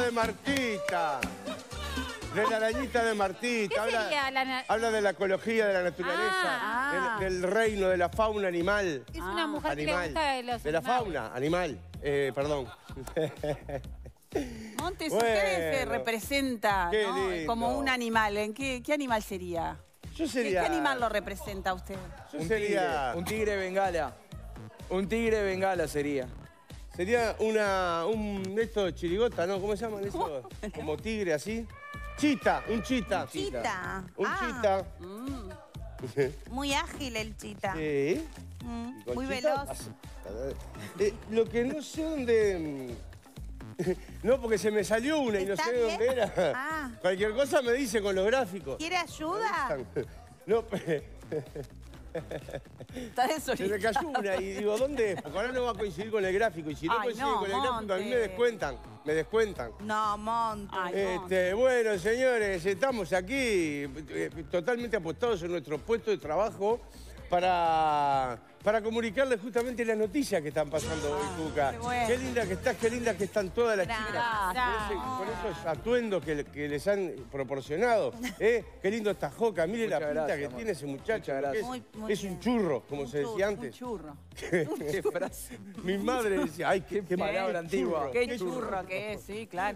de Martita. De la arañita de Martita. Habla de la ecología de la naturaleza, del reino, de la fauna animal. Es una mujer que le gusta de los de la fauna animal. Perdón. Montes, usted se representa, ¿no? Como un animal. ¿En qué animal sería? Yo sería... ¿Qué animal lo representa usted? Yo sería... Un tigre bengala. Un tigre bengala sería. Sería un esto chirigota, ¿no? ¿Cómo se llaman eso? Como tigre así. Chita, un chita. Chita. Un chita. Muy ágil el chita. Sí. Muy chita, veloz. Lo que no sé dónde... No, porque se me salió una y no sé de dónde era. Cualquier cosa me dice con los gráficos. ¿Quiere ayuda? No, Está se me cayó una y digo, ¿dónde es? Porque ahora no va a coincidir con el gráfico. Y si no coincide con el gráfico, a mí me descuentan. Me descuentan. No, Monte. Bueno, señores, estamos aquí totalmente apostados en nuestro puesto de trabajo para comunicarles justamente las noticias que están pasando hoy, Cuca. Qué linda que estás, qué lindas que están todas las chicas. Con esos atuendos que les han proporcionado. Qué lindo está Joca, mire la pinta que tiene ese muchacho. Es un churro, como se decía antes. Un churro. Qué frase. Mi madre decía, ay, qué palabra antigua. Qué churro que es, sí, claro.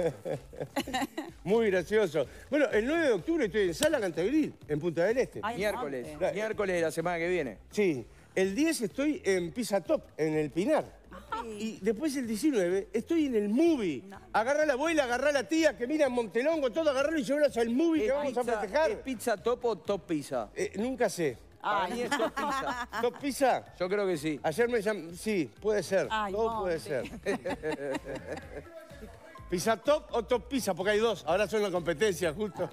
Muy gracioso. Bueno, el 9 de octubre estoy en Sala Cantagril, en Punta del Este. Miércoles. Miércoles de la semana que viene. Sí. El 10 estoy en Pizza Top, en el Pinar. Y después el 19 estoy en el Movie. Agarrá a la abuela, agarrá a la tía que mira en Montelongo, todo agarrarlo y llevarlos al Movie que vamos a festejar. ¿Es Pizza Top o Top Pizza? Nunca sé. Para mí es Top Pizza. ¿Top Pizza? Yo creo que sí. Ayer me llamaron... Sí, puede ser. Todo puede ser. ¿Pizza Top o Top Pizza? Porque hay dos. Ahora son la competencia, justo.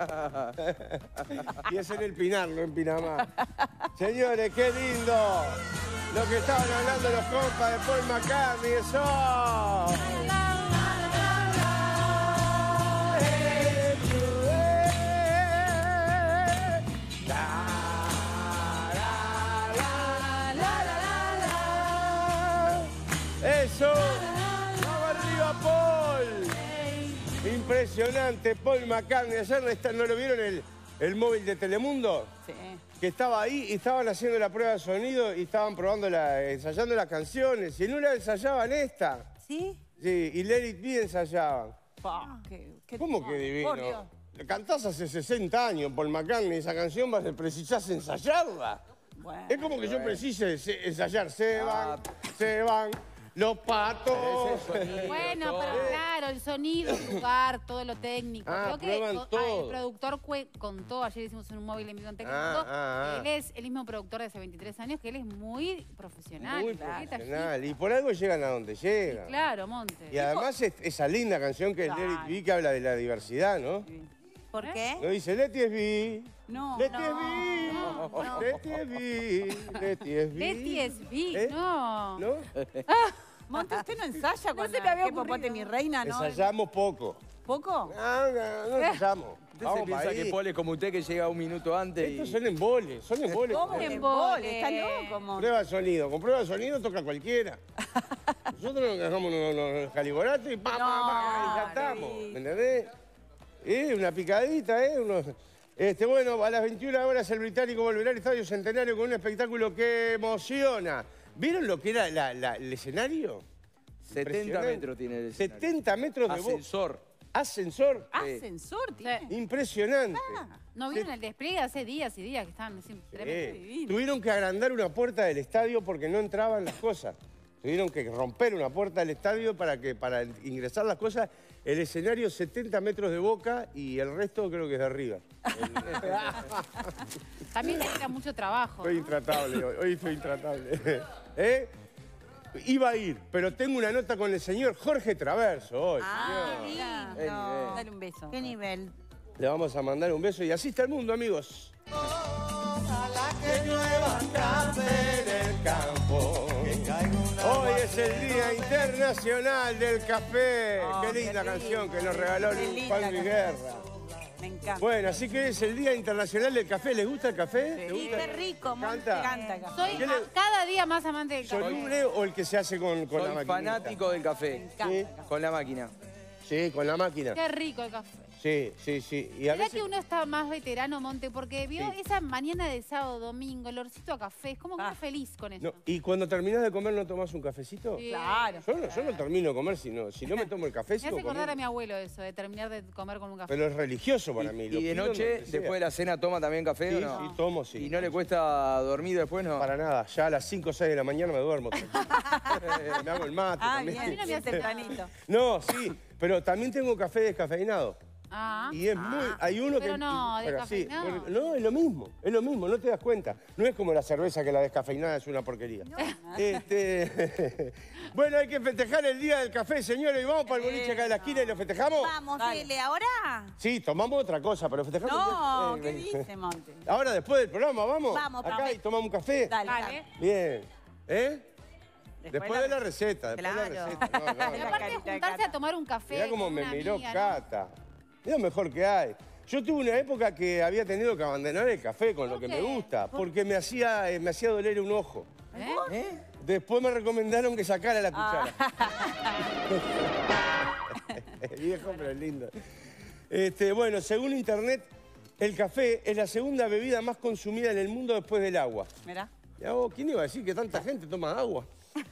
Y es en el Pinar, no en Pinamar. Señores, qué lindo. Lo que estaban hablando los compas de Paul McCartney, eso. Eso. ¡Vamos arriba, Paul! Impresionante, Paul McCartney. Ayer no lo vieron el móvil de Telemundo. Sí. Que estaba ahí y estaban haciendo la prueba de sonido y estaban ensayando las canciones. Y en una ensayaban esta. ¿Sí? Sí, y Let It Be ensayaban. ¿Cómo que divino? La cantás hace 60 años, Paul McCartney, esa canción precisás ensayarla. Bueno, es como que yo precise ensayar. Se van los patos. Bueno, pero claro, el sonido, el lugar, todo lo técnico. Creo que todo. El productor contó, ayer hicimos un móvil en vivo en técnico, él es el mismo productor de hace 23 años, que él es muy profesional. Muy profesional. Y por algo llegan a donde llegan. Sí, claro, Monte. Y además esa linda canción que es Let It Be, que habla de la diversidad, ¿no? ¿Por qué? No dice Let It Be. No. Let It Be. Let It Be. Let It Be. Let It Be, no. ¿No? Monte, ¿usted no ensaya con se me había ¿Qué popote, mi reina? ¿No? Ensayamos poco. ¿Poco? No ensayamos. ¿Usted se piensa que Paul es como usted que llega un minuto antes? Estos son emboles, ¿Cómo embole? Está loco, Monte. Prueba de sonido. Con prueba de sonido toca cualquiera. Nosotros nos dejamos los caliboratos y y ya estamos. ¿Me entendés? Una picadita, bueno, a las 21 horas el británico volverá al Estadio Centenario con un espectáculo que emociona. ¿Vieron lo que era el escenario? 70 metros tiene el escenario. 70 metros de ascensor. ¿Ascensor? ¿Ascensor tiene? Impresionante. ¿No vieron el despliegue hace días y días que estaban tremendo divino? Tuvieron que agrandar una puerta del estadio porque no entraban las cosas. Tuvieron que romper una puerta del estadio para ingresar las cosas. El escenario 70 metros de boca y el resto creo que es de arriba. También era mucho trabajo. Fue intratable hoy fue intratable. Iba a ir, pero tengo una nota con el señor Jorge Traverso hoy. Dale un beso. ¿Qué nivel? Le vamos a mandar un beso y así está el mundo, amigos. Ojalá que llueva café en el campo. Hoy es el Día Internacional del Café. Qué linda canción que nos regaló Juan Luis Guerra. Me encanta. Bueno, así que es el Día Internacional del Café. ¿Les gusta el café? Sí, qué rico, Monte. Me encanta el café. Soy cada día más amante del café. ¿Soluble o el que se hace con la máquina? Soy fanático del café. Me encanta el café. Con la máquina. Sí, con la máquina. Qué rico el café. Sí. Y a ¿Será veces... que uno está más veterano, Monte? Porque vio esa mañana de sábado, domingo, el olorcito a café. Es como muy feliz con eso. No, ¿y cuando terminás de comer no tomás un cafecito? Sí. Claro. Yo no termino de comer si no me tomo el café. Me hace acordar a mi abuelo eso, de terminar de comer con un café. Pero es religioso para mí. ¿Y de noche, después de la cena, toma también café o no? Sí, tomo, sí. ¿Y no le cuesta dormir después, no? Para nada, ya a las 5 o 6 de la mañana me duermo. Me hago el mate también. Bien, no me hace tempranito. No, sí, pero también tengo café descafeinado. Y es muy... Hay uno pero que... no, pero sí, descafeinado. no, es lo mismo, no te das cuenta. No es como la cerveza que la descafeinada es una porquería. No. Bueno, hay que festejar el Día del Café, señores, y vamos para el boliche acá de la esquina y lo festejamos. Vamos, Dale. dile, ¿ahora? Sí, tomamos otra cosa, pero festejamos... No, ¿qué dice, Monte? Ahora, después del programa, ¿vamos? Vamos, acá vamos. y tomamos un café. Dale. Bien. Después de la receta, después de la Claro. receta. No. Pero aparte de juntarse a tomar un café. Mirá cómo con me una miró amiga, ¿no? Cata. Es lo mejor que hay. Yo tuve una época que había tenido que abandonar el café con lo ¿Por que qué? me gusta, porque me hacía doler un ojo. Después me recomendaron que sacara la cuchara. Es viejo, pero es lindo. Bueno, según internet, el café es la segunda bebida más consumida en el mundo después del agua. Mirá. ¿Quién iba a decir que tanta gente toma agua?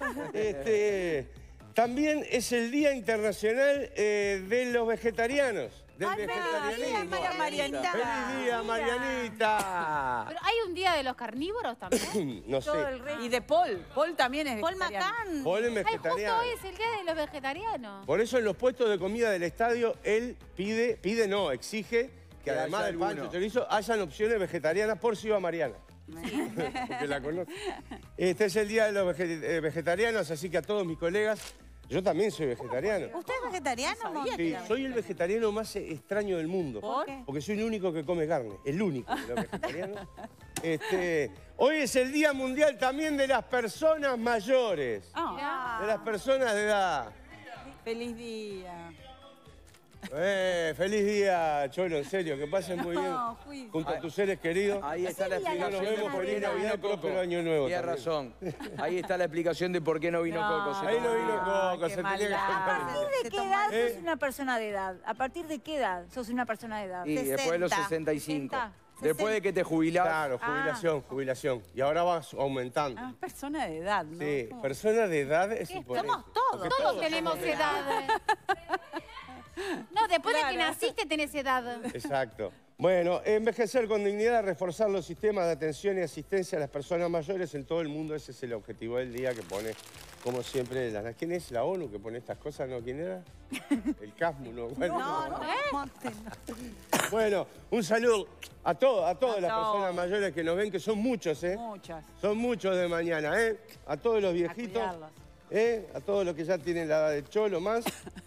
También es el Día Internacional de los Vegetarianos. Del vegetarianismo. Marianita. ¡Feliz día, Marianita! Pero hay un día de los carnívoros también. No sé. Y de Paul. Paul también es Paul vegetariano. Macán. Paul es Ay, justo vegetariano. hoy es el día de los vegetarianos. Por eso en los puestos de comida del estadio, él exige que además del pancho chorizo hayan opciones vegetarianas por si va Mariana. Porque la conoce. Este es el Día de los Vegetarianos, así que a todos mis colegas, yo también soy vegetariano. ¿Usted es vegetariano, Monte? Sí, soy el vegetariano más extraño del mundo. ¿Por qué? Porque soy el único que come carne. El único de los vegetarianos. Hoy es el Día Mundial también de las personas mayores. Ah, De las personas de edad. feliz día. Feliz día, Cholo, en serio. Que pasen muy bien No, Juicio. junto a tus seres queridos. Ahí está la No nos explicación de vemos por feliz qué no Navidad, vino Coco. próspero año nuevo. Tienes también. razón. Ahí está la explicación de por qué no vino No, Coco. Ahí no vino Coco, qué se tenía que maldad. juntar. ¿A partir de Se qué tomó- edad sos una persona de edad? ¿A partir de qué edad sos una persona de edad? Y después de los 65. 60. Después de que te jubilás. Claro, jubilación. Y ahora vas aumentando. Ah, persona de edad, ¿no? Sí, ¿Cómo? persona de edad es importante. Somos todos. Porque Todos tenemos edad. No, después de que Claro. naciste tenés edad. Exacto. Bueno, envejecer con dignidad, reforzar los sistemas de atención y asistencia a las personas mayores en todo el mundo. Ese es el objetivo del día que pone, como siempre, ¿quién es la ONU que pone estas cosas? ¿No? ¿Quién era? El CASMU, ¿no? Bueno, No, Monte. bueno, un saludo a todas las todos. personas mayores que nos ven, que son muchos, ¿eh? Muchas. Son muchos de mañana, ¿eh? A todos los viejitos, cuidarlos. a todos los que ya tienen la edad de Cholo más.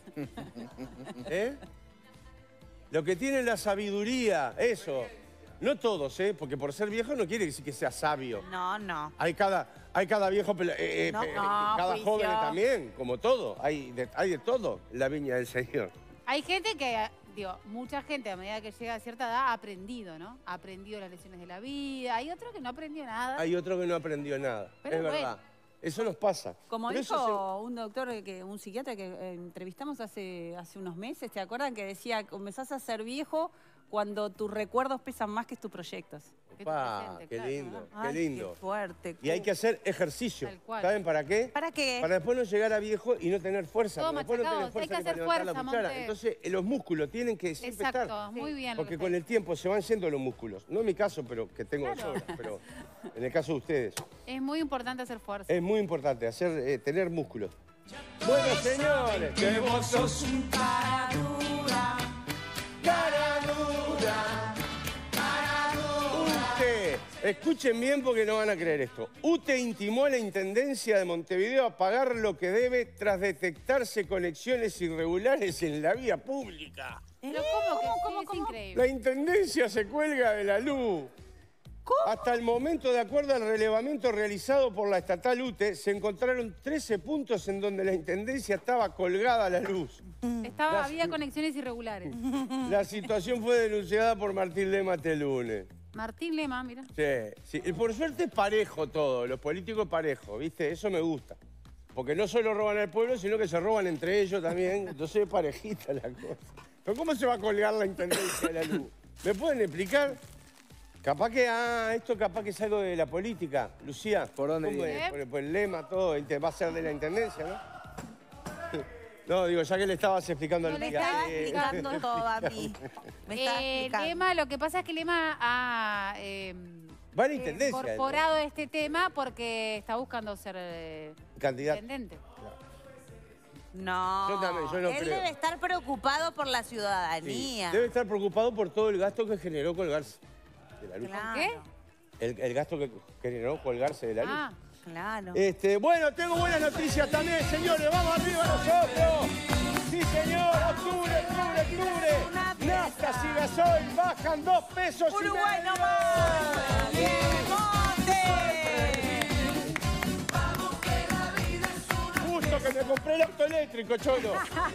Los que tienen la sabiduría, eso. No todos, porque por ser viejo no quiere decir que sea sabio. No. Hay cada viejo, cada juicio. joven también, como todo. Hay de todo en la viña del Señor. Hay gente que, mucha gente a medida que llega a cierta edad ha aprendido, ¿no? Ha aprendido las lecciones de la vida. Hay otro que no aprendió nada. Hay otro que no aprendió nada, Pero es bueno. verdad. Eso nos pasa. Como Por eso dijo un doctor, un psiquiatra que entrevistamos hace unos meses, ¿te acuerdan? Que decía, comenzás a ser viejo cuando tus recuerdos pesan más que tus proyectos. Que tu Opa, presente, qué claro, lindo, ¿no? qué Ay, lindo. Qué fuerte. Y hay que hacer ejercicio. Tal cual. ¿Saben para qué? ¿Para qué? Para después no llegar a viejo y no tener fuerza. Todo porque después no machacado, tener fuerza hay que ni para hacer levantar la fuerza, cuchara. Monte. Entonces, los músculos tienen que siempre Exacto, estar. muy bien. Porque lo con que el tiempo se van yendo los músculos. No en mi caso, pero que tengo de Claro. sobra. Pero en el caso de ustedes. Es muy importante hacer fuerza. Es muy importante tener músculos. Bueno, señores, que vos sos un cara dura. Escuchen bien porque no van a creer esto. UTE intimó a la Intendencia de Montevideo a pagar lo que debe tras detectarse conexiones irregulares en la vía pública. Pero ¿cómo? Es increíble. La Intendencia se cuelga de la luz. Hasta el momento, de acuerdo al relevamiento realizado por la estatal UTE, se encontraron 13 puntos en donde la Intendencia estaba colgada a la luz. Había conexiones irregulares. La situación fue denunciada por Martín Lema este lunes. Martín Lema, mira. Sí. Y por suerte es parejo todo, los políticos parejos, ¿viste? Eso me gusta. Porque no solo roban al pueblo, sino que se roban entre ellos también. Entonces es parejita la cosa. Pero ¿cómo se va a colgar la intendencia de la luz? ¿Me pueden explicar? Capaz que, esto capaz que es algo de la política. Lucía, ¿por dónde ¿cómo viene? es? Por el lema, todo, va a ser de la intendencia, ¿no? No, digo, ya que le estabas explicando al Me estaba explicando todo a mí. Me estaba explicando. Lema, lo que pasa es que Lema ha Va a la intendencia. incorporado este tema porque está buscando ser candidato. intendente. No, Yo también, yo no él creo. debe estar preocupado por la ciudadanía. Debe estar preocupado por todo el gasto que generó colgarse de la luz. Claro, ¿Qué? El gasto que generó colgarse de la luz. Ah, claro. Bueno, tengo buenas noticias también, señores. ¡Vamos arriba nosotros! ¡Sí, señor! ¡Octubre! Naftas y gasoil bajan 2 pesos ¡Uruguay y no medio. más! ¡Bien, Monte! Justo que me compré el auto eléctrico, cholo.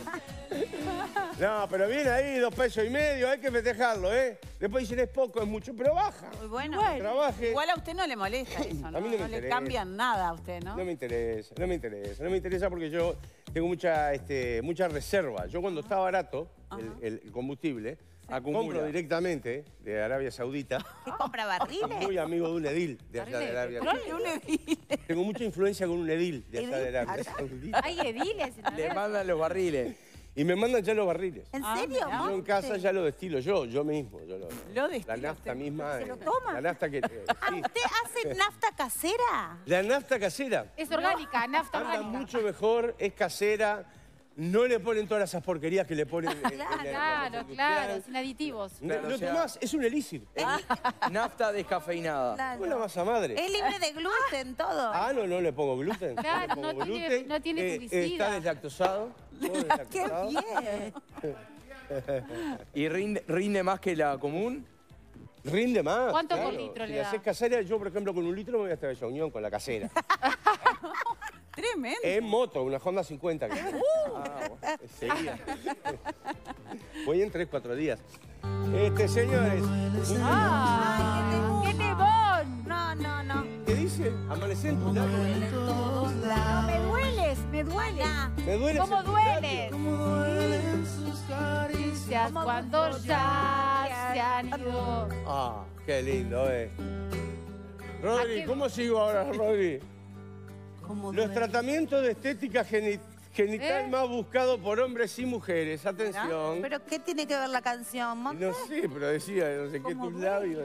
No, pero viene ahí 2 pesos y medio, hay que festejarlo, ¿eh? Después dicen es poco, es mucho, pero baja. Muy bueno. Trabaje. Igual a usted no le molesta eso, ¿no? A mí no me le interesa. cambian nada a usted, ¿no? No me interesa porque yo tengo mucha reserva. Yo cuando está barato el combustible, compro directamente de Arabia Saudita. ¿Qué compra Soy muy barriles? amigo de un edil de allá de Arabia ¿Pero Saudita. un edil? Tengo mucha influencia con un edil de allá de Arabia Saudita. hay ediles. Le mandan los barriles. Y me mandan ya los barriles. ¿En Ah, serio, mirá. Yo en Monte? casa ya lo destilo yo mismo. Lo destila La nafta usted. misma. ¿Se lo toma? La nafta que... sí. ¿Usted hace nafta casera? La nafta casera. Es orgánica, nafta Anda orgánica. mucho mejor, es casera, no le ponen todas esas porquerías que le ponen en Claro, sin aditivos. No, Claro, no o sea- tomás, es un elixir. Nafta descafeinada. Claro. ¿Cómo la masa madre? Es libre de gluten, todo. No le pongo gluten. Claro, le pongo no tiene- gluten. no tiene publicidad. Está deslactosado. todo ¡Qué deslactosado. bien! ¿Y rinde más que la común? Rinde más. ¿Cuánto claro. por litro Si le da? haces casera, yo por ejemplo con 1 litro me voy hasta Bella Unión con la casera. Tremendo. En moto, una Honda 50. Que Enseguida. Voy en 3-4 días. Señores, ¡Ah! ¡Qué temón! No. ¿qué dice? Amanecer en tu lado. No, me dueles, me dueles. Me duele. ¿Cómo sentir dueles? labio. Cuando ya se han ido. Qué lindo, Rodri, qué- ¿cómo sigo ahora, Rodri? Los tratamientos de estética genital más buscados por hombres y mujeres. Atención. ¿Pero qué tiene que ver la canción, Monte? No sé, pero decía, no sé qué, tus labios.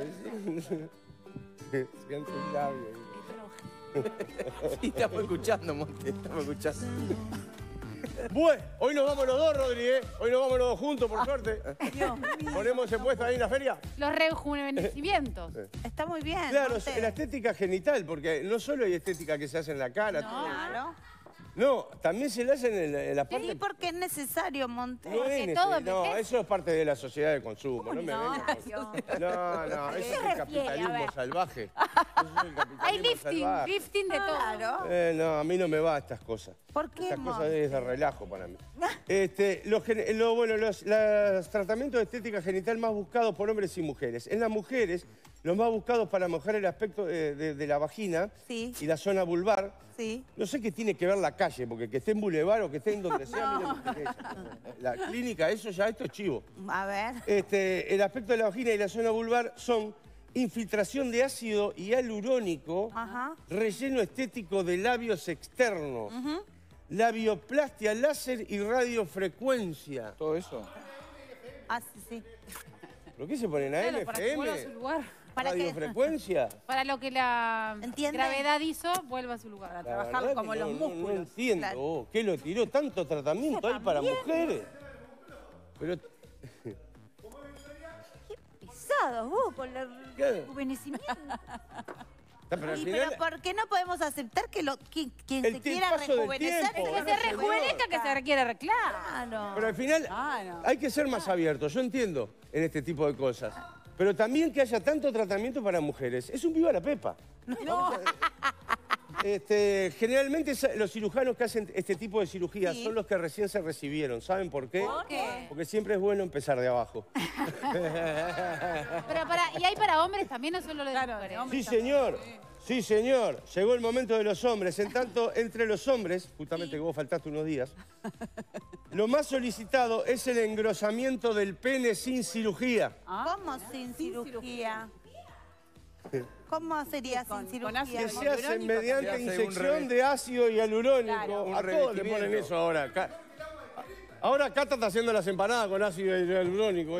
Decían tus labios. Sí, estamos escuchando, Monte, estamos escuchando. Bueno, hoy nos vamos los dos, Rodri, Hoy nos vamos los dos juntos, por suerte. Ponemos en puesto ahí en la feria. Los rejuvenecimientos. Está muy bien. Claro, Monte. la estética genital, porque no solo hay estética que se hace en la cara. todo. Claro. No, también se le hacen en la parte... Sí, porque es necesario, Monte. No, Porque es todo no, envejece. eso es parte de la sociedad de consumo. No me vengas con- No, eso es el A capitalismo ver. salvaje. Eso es el capitalismo Hay lifting, salvaje. lifting de todo. Claro. No, a mí no me va estas cosas. ¿Por qué, Estas cosas Monte? es de relajo para mí. Los tratamientos de estética genital más buscados por hombres y mujeres. En las mujeres, los más buscados para mejorar el aspecto de la vagina Sí. y la zona vulvar. Sí. No sé qué tiene que ver la calle, porque que esté en Boulevard o que esté en donde sea, a mí no me interesa. La clínica, esto es chivo. A ver. El aspecto de la vagina y la zona vulvar son infiltración de ácido hialurónico, Ajá. relleno estético de labios externos, labioplastia láser y radiofrecuencia. ¿Todo eso? Ah, sí. ¿Pero qué se ponen a Claro, para que vuelva a su FM? lugar. ¿Para qué? ¿Radiofrecuencia? Para lo que la ¿Entiende? gravedad hizo, vuelva a su lugar. La trabajar verdad como que los no músculos. entiendo. Claro. ¿Qué lo tiró? ¿Tanto tratamiento hay para mujeres? Pero... Pesados vos con el ¿Qué? rejuvenecimiento. Pero al Sí, final... pero ¿por qué no podemos aceptar que quien El se quiera paso del rejuvenecer tiempo, Que se rejuvenezca, que se requiere arreglar. Claro. Pero al final Claro. hay que ser más abiertos, yo entiendo en este tipo de cosas. Pero también que haya tanto tratamiento para mujeres. Es un viva la pepa. Generalmente los cirujanos que hacen este tipo de cirugías Sí. son los que recién se recibieron. ¿Saben por qué? ¿Por qué? Porque siempre es bueno empezar de abajo. Pero ¿y hay para hombres también, no solo lo de Claro, mujeres? de hombres. Sí, señor. Sí, señor. Llegó el momento de los hombres. En tanto, entre los hombres, justamente que vos faltaste unos días, lo más solicitado es el engrosamiento del pene sin cirugía. ¿Cómo sin cirugía? ¿Cómo sería sin cirugía? Que se hace mediante inyección de ácido hialurónico. Claro. A todos le ponen eso ahora. Ahora Cata está haciendo las empanadas con ácido hialurónico.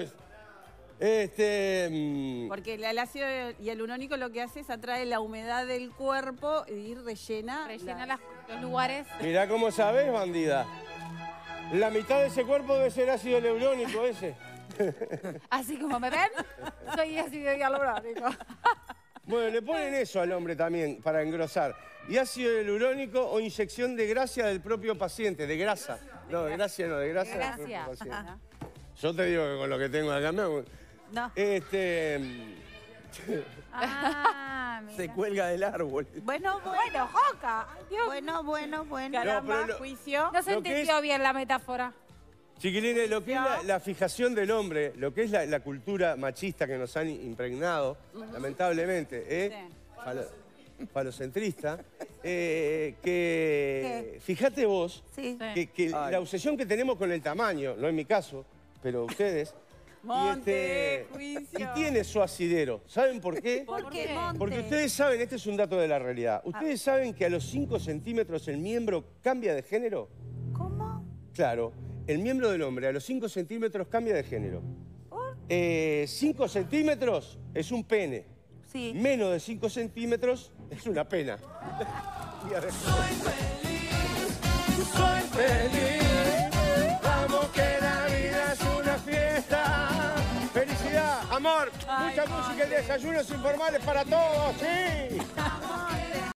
Porque el ácido hialurónico lo que hace es atrae la humedad del cuerpo y rellena los lugares. Mirá cómo sabés, bandida. La mitad de ese cuerpo debe ser ácido hialurónico ese. Así como me ven, soy ácido hialurónico. Bueno, le ponen eso al hombre también para engrosar. Y ácido hialurónico o inyección de grasa del propio paciente, de grasa. No, de grasa no, de grasa del propio paciente. Yo te digo que con lo que tengo acá me... No. Se cuelga del árbol. Bueno, Joca. bueno. Caramba, juicio. No se entendió bien la metáfora. Chiquilines, lo que es la fijación del hombre, lo que es la cultura machista que nos han impregnado, lamentablemente, falocentrista, que fíjate vos, que la obsesión que tenemos con el tamaño, no en mi caso, pero ustedes, y tiene su asidero. ¿Saben por qué? ¿Por qué? Porque ustedes saben, este es un dato de la realidad, ¿ustedes saben que a los 5 centímetros el miembro cambia de género? ¿Cómo? Claro. El miembro del hombre a los 5 centímetros cambia de género. 5 centímetros es un pene. Sí. Menos de 5 centímetros es una pena. Soy feliz. Vamos que la vida es una fiesta. Felicidad, amor, mucha música y desayunos informales para todos, sí.